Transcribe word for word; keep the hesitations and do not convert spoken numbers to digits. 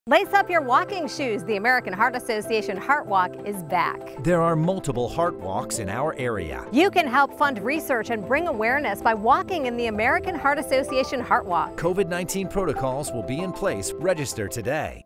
Lace up your walking shoes. The American Heart Association Heart Walk is back. There are multiple heart walks in our area. You can help fund research and bring awareness by walking in the American Heart Association Heart Walk. COVID nineteen protocols will be in place. Register today.